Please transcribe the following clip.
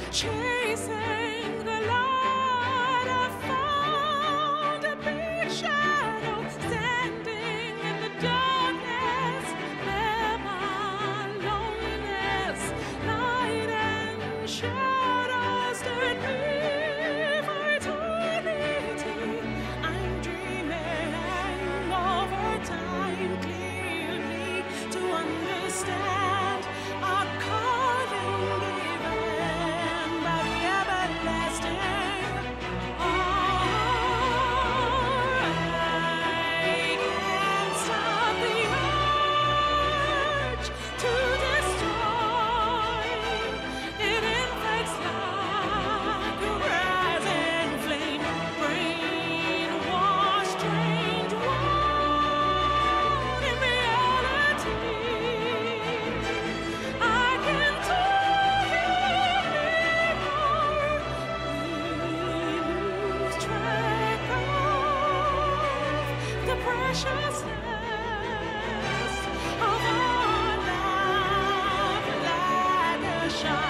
chasing the light. I found a big shadow standing in the darkness. There my loneliness, light and shadows stirred me for eternity. I'm dreaming over time clearly to understand our calling given by the everlasting. I can't stop the urge to destroy. It infects like a rising flame, brainwashed, strange one in reality. I can talk anymore. We lose track of the preciousness of our love like a shot.